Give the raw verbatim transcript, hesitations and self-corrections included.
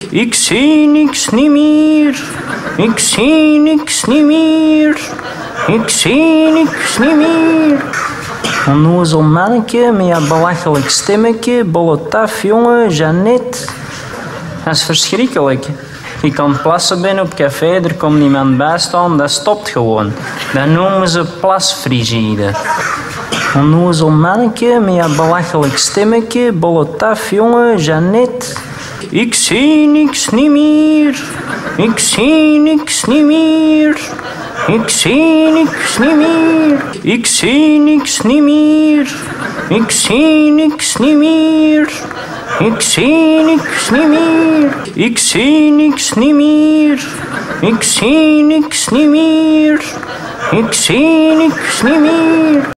Ik zie niks niet meer. Ik zie niks niet meer. Ik zie niks niet meer. Onnozel manneke met een belachelijk stemmetje, bolle taf, jongen, Jeannette. Dat is verschrikkelijk. Ik kan plassen ben op café, er komt niemand bij staan, dat stopt gewoon. Dat noemen ze plasfrigide. Onnozel manneke met een belachelijk stemmetje, bolle taf, jongen, Jeannette. Ik zie niks niet meer. Ik zie niks niet meer. Ik zie niks niet meer. Ik zie niks niet meer. Ik zie niks niet meer. Ik zie niks niet meer. Ik zie niks niet meer. Ik zie niks niet meer. Ik zie niks niet meer.